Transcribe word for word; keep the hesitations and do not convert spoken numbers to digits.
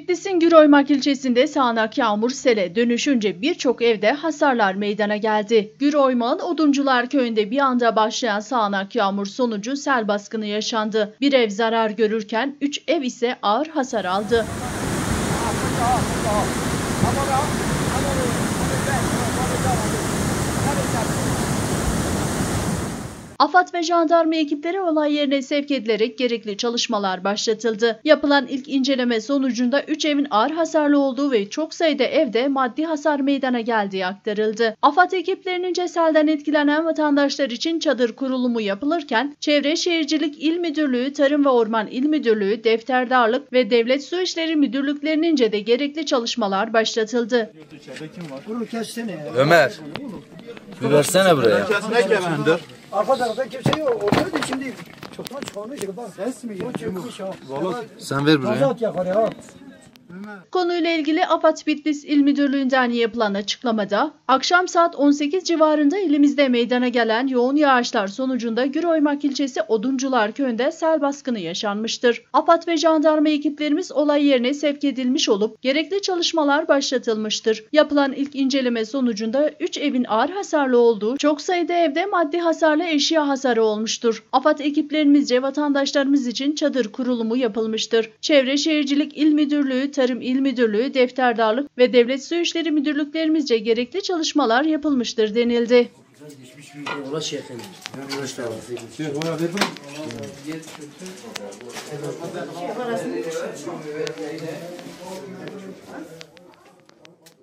Bitlis'in Güroymak ilçesinde sağanak yağmur sele dönüşünce birçok evde hasarlar meydana geldi. Güroymak'ın Oduncular Köyü'nde bir anda başlayan sağanak yağmur sonucu sel baskını yaşandı. Bir ev zarar görürken üç ev ise ağır hasar aldı. AFAD ve jandarma ekipleri olay yerine sevk edilerek gerekli çalışmalar başlatıldı. Yapılan ilk inceleme sonucunda üç evin ağır hasarlı olduğu ve çok sayıda evde maddi hasar meydana geldiği aktarıldı. AFAD ekiplerince selden etkilenen vatandaşlar için çadır kurulumu yapılırken Çevre Şehircilik İl Müdürlüğü, Tarım ve Orman İl Müdürlüğü, Defterdarlık ve Devlet Su İşleri Müdürlüklerince de gerekli çalışmalar başlatıldı. Ömer, bir versene buraya. Ne kemendir? Arka tarafta kimse yok. Orada şimdi çoktan çoğalmış. Bak ses mi geliyor? Sen ver buraya. Azat yakar ya. Konuyla ilgili AFAD Bitlis İl Müdürlüğü'nden yapılan açıklamada, akşam saat on sekiz civarında ilimizde meydana gelen yoğun yağışlar sonucunda Güroymak ilçesi Oduncular Köyü'nde sel baskını yaşanmıştır. AFAD ve jandarma ekiplerimiz olay yerine sevk edilmiş olup gerekli çalışmalar başlatılmıştır. Yapılan ilk inceleme sonucunda üç evin ağır hasarlı olduğu, çok sayıda evde maddi hasarlı eşya hasarı olmuştur. AFAD ekiplerimizce vatandaşlarımız için çadır kurulumu yapılmıştır. Çevre Şehircilik İl Müdürlüğü, Tarım İl Müdürlüğü, Defterdarlık ve Devlet Su İşleri Müdürlüklerimizce gerekli çalışmalar yapılmıştır denildi.